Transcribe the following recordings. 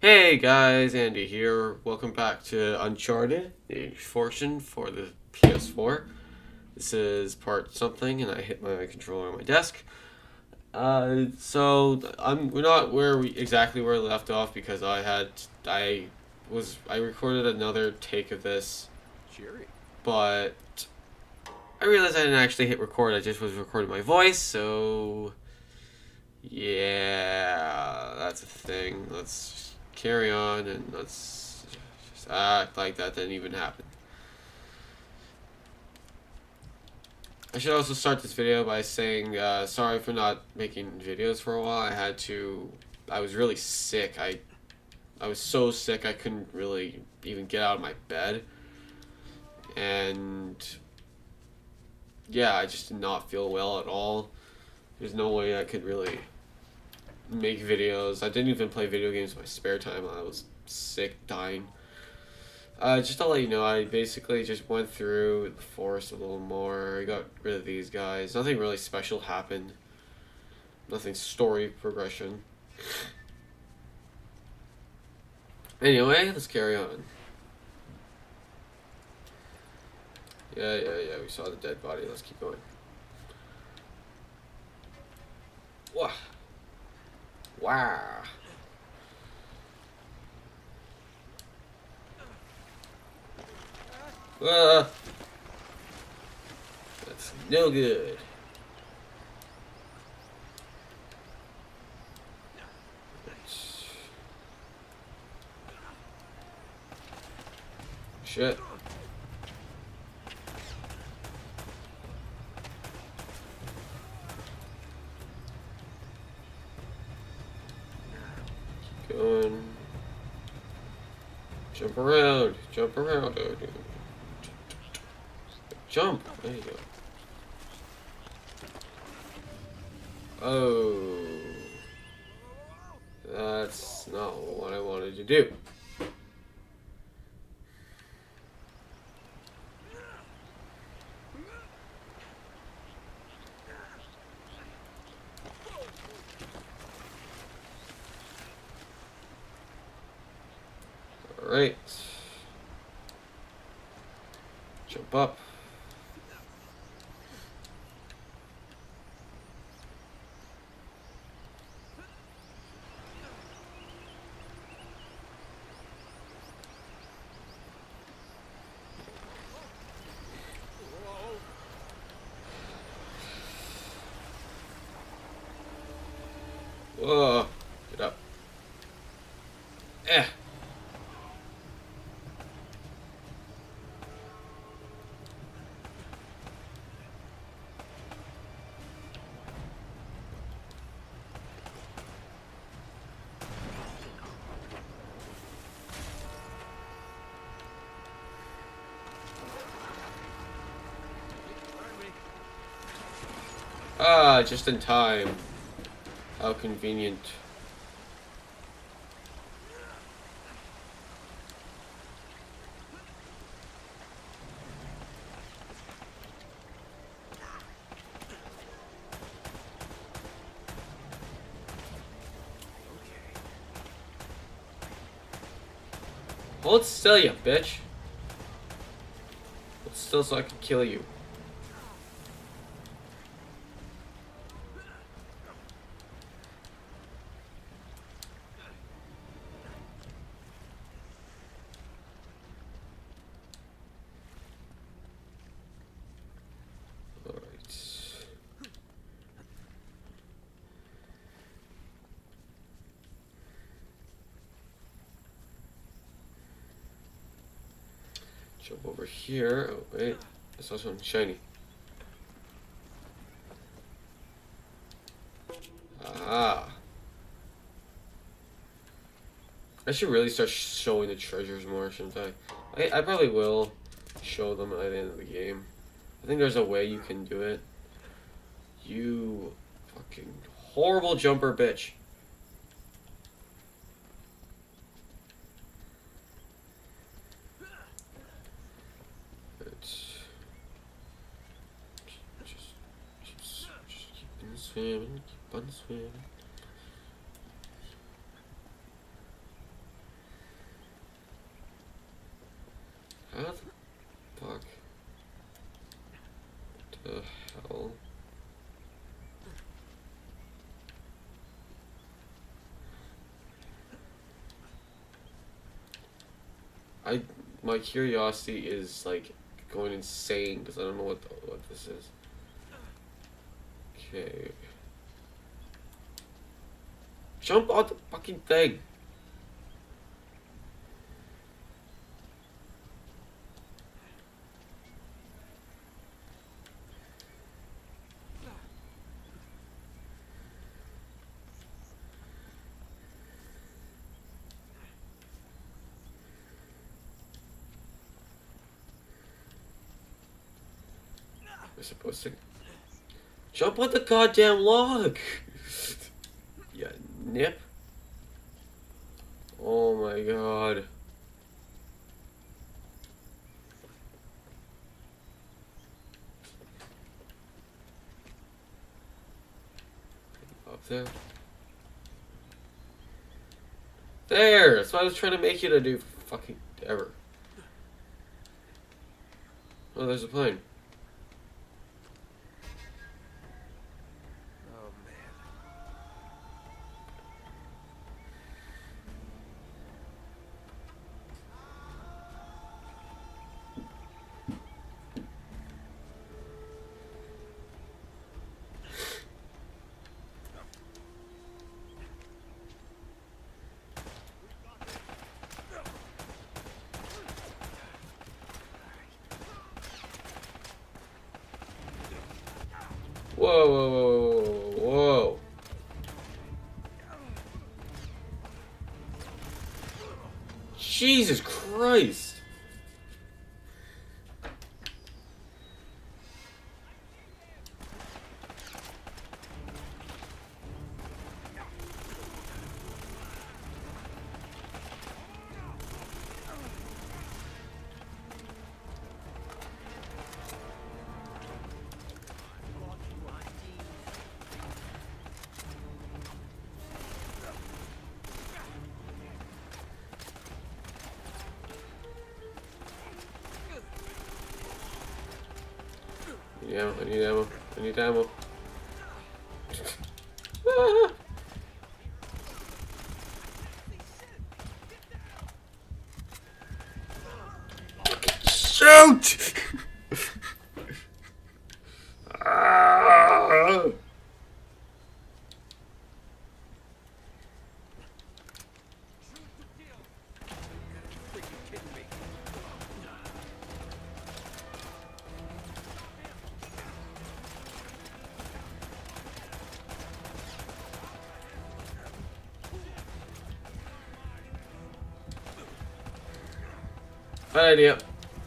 Hey guys, Andy here. Welcome back to Uncharted, the Fortune for the PS4. This is part something, and I hit my controller on my desk. We're not exactly where I left off because I recorded another take of this, Cheery. but I realized I didn't actually hit record. I just was recording my voice, so yeah, that's a thing. Let's just carry on and let's just act like that didn't even happen. I should also start this video by saying sorry for not making videos for a while. I was really sick. I was so sick I couldn't really even get out of my bed. And yeah, I just did not feel well at all. There's no way I could really make videos. I didn't even play video games in my spare time. I was sick, dying. Just to let you know, I basically just went through the forest a little more. I got rid of these guys. Nothing really special happened. Nothing story progression. Anyway, let's carry on. Yeah, we saw the dead body. Let's keep going. Wow. Wow. That's no good. Shit. Keep going. Jump around. Jump around. Jump. There you go. Oh. That's not what I wanted to do. Alright. Jump up. Whoa. Get up. Eh. Ah, just in time. How convenient. Hold still, you bitch. Hold still so I can kill you. Jump over here. Oh, wait. I saw something shiny. Ah. I should really start showing the treasures more, shouldn't I probably will show them at the end of the game. I think there's a way you can do it. You fucking horrible jumper bitch. Just keep on swimming, keep on swimming. My curiosity is like going insane because I don't know what this is. Okay. Jump on the fucking thing. We're supposed to jump on the goddamn log. Yeah, nip. Oh my god. Up there. There! That's what I was trying to make you to do fucking ever. Oh, there's a plane. Oh man. Whoa, whoa, whoa, whoa, whoa. Jesus Christ. I need ammo. I need ammo. Ah. Shoot! Ah. Bad idea.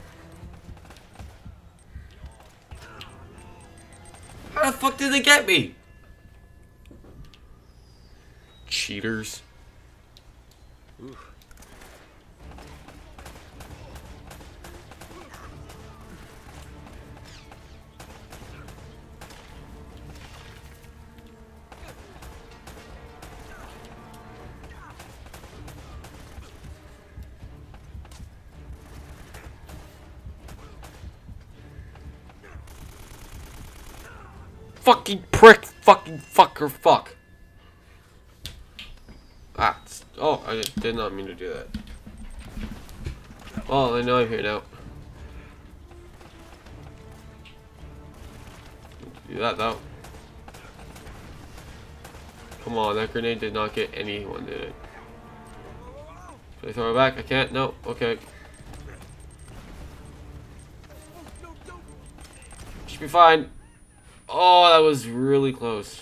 How the fuck did they get me? Cheaters. Ooh. Fucking prick, fucking fucker, fuck. Ah, oh, I did not mean to do that. Well, I know I'm here now. Do that though. Come on, that grenade did not get anyone, did it? Can I throw it back? I can't? No, okay. Should be fine. Oh, that was really close.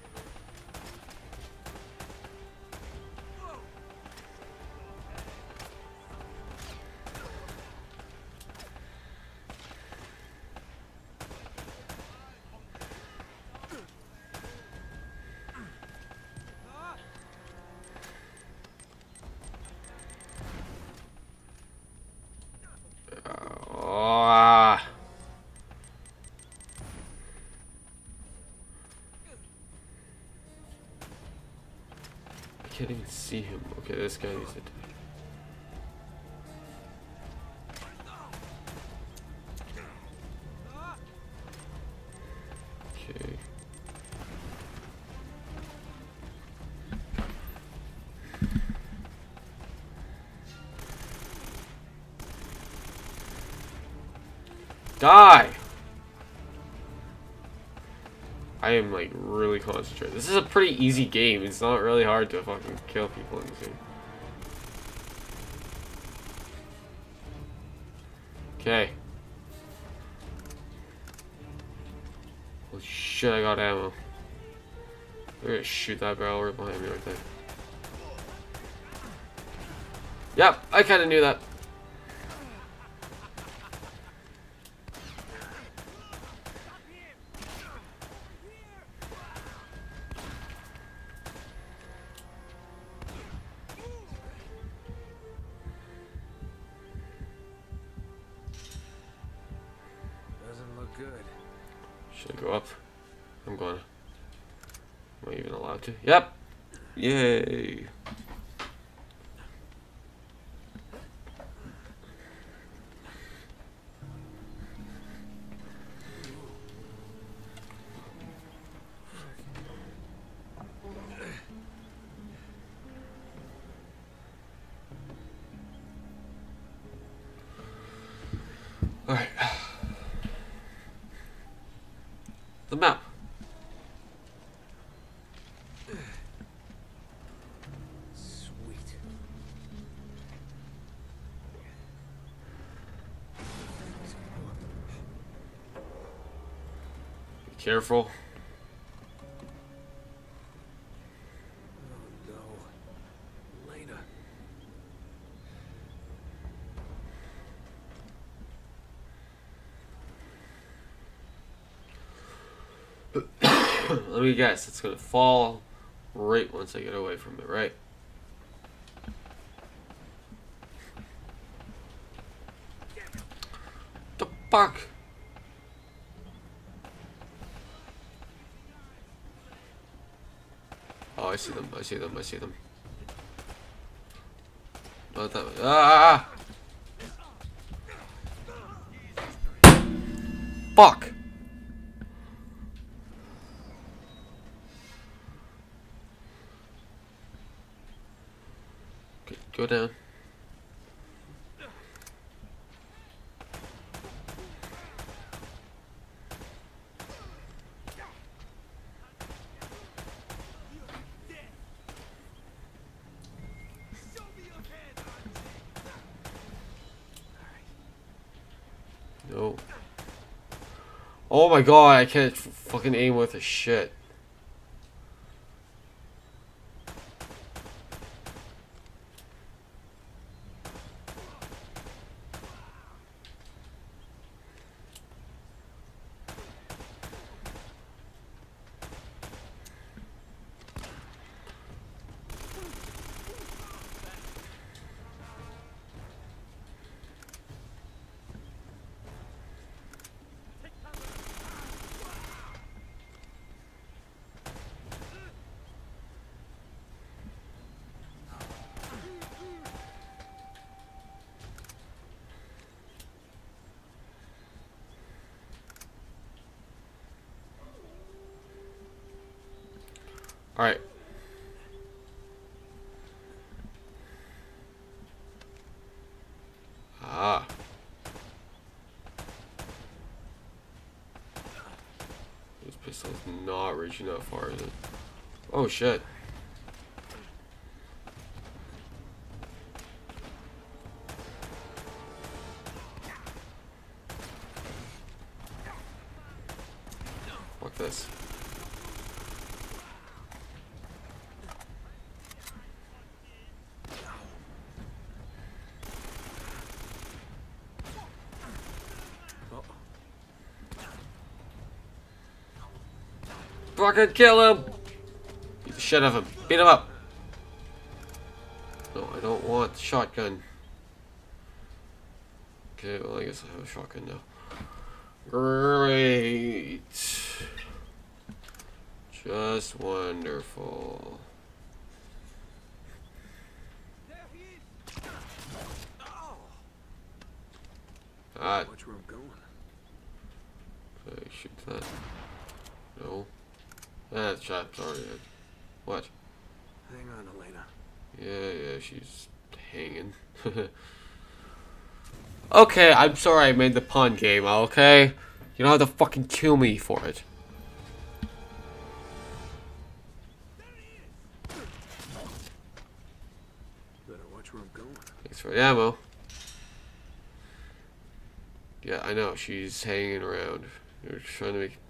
I can't even see him. Okay, this guy needs it. Okay. Die! I am like really concentrated. This is a pretty easy game. It's not really hard to fucking kill people in this game. Okay. Holy shit, I got ammo. We're gonna shoot that barrel right behind me right there. Yep, I kinda knew that. Doesn't look good. Should I go up? I'm going. Am I even allowed to? Yep! Yay! Alright. The map. Sweet. Be careful. Oh no. Lena. Let me guess, it's gonna fall right once I get away from it, right? The fuck? Oh, I see them, I see them, I see them. Not that way. Ah! Fuck! Okay, go down. No. Oh my god, I can't fucking aim with a shit. Alright. Ah. This pistol's not reaching that far, is it? Oh shit. Fuck this. Fucking kill him! Beat the shit out of him. Beat him up! No, I don't want the shotgun. Okay, well I guess I have a shotgun now. Great! Just wonderful. Ah, Watch where I'm going. did I shoot that? No. That shot's already in. What? Hang on, Elena. Yeah, she's hanging. Okay, I'm sorry I made the pun, game, okay? You don't have to fucking kill me for it. Better watch where I'm going. Thanks for the ammo. Yeah, I know, she's hanging around. You're trying to make...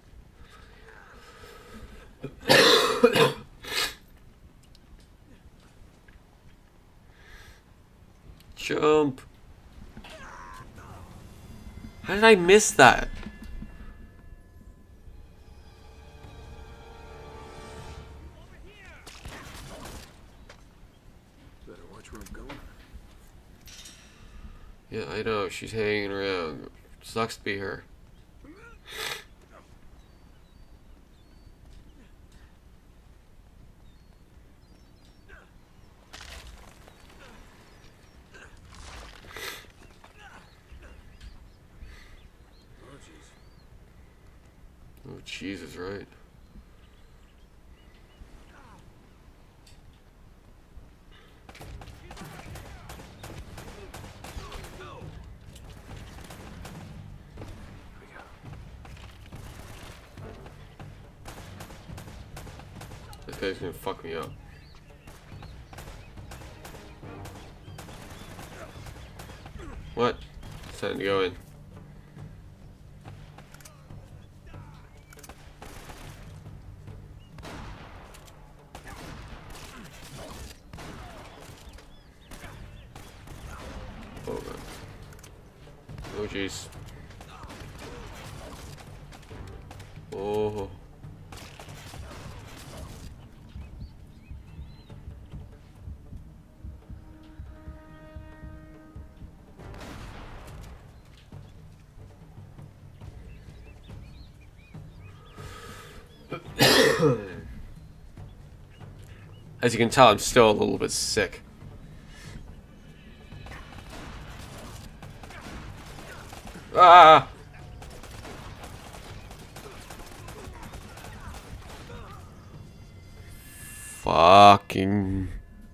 Jump! How did I miss that? Better watch where I'm going. Yeah, I know, she's hanging around. Sucks to be her. Oh, jeez. Oh, Jesus, right. This guy's gonna fuck me up. What? It's time to go in. Oh god. Oh jeez. Oh. As you can tell, I'm still a little bit sick. Ah! Fucking...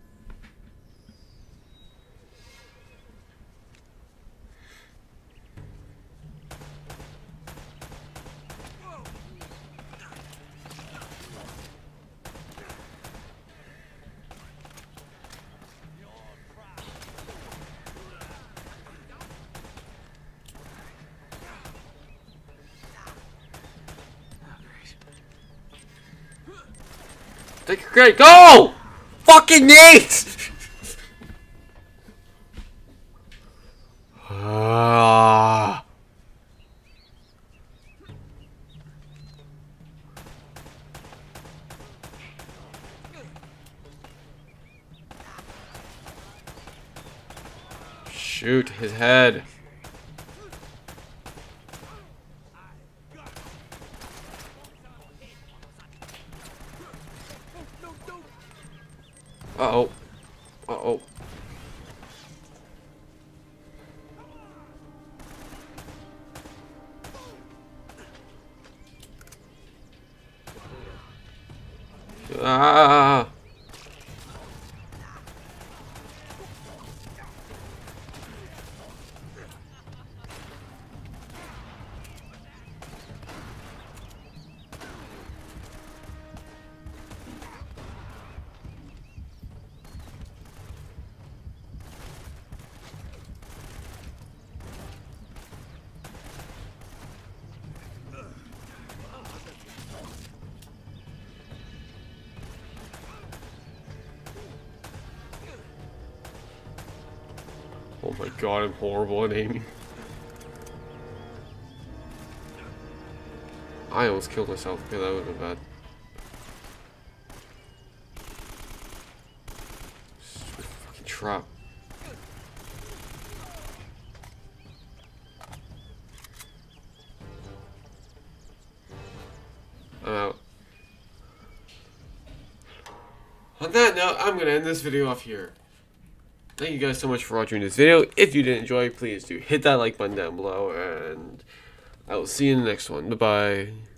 Take your credit. Go! Fucking Nate! Ah. Shoot his head. Uh-oh. Uh-oh. Ah. Oh my god, I'm horrible at aiming. I almost killed myself. Yeah, that would have been bad. Stupid fucking trap. I'm out. On that note, I'm gonna end this video off here. Thank you guys so much for watching this video. If you did enjoy, please do hit that like button down below, and I will see you in the next one. Bye-bye.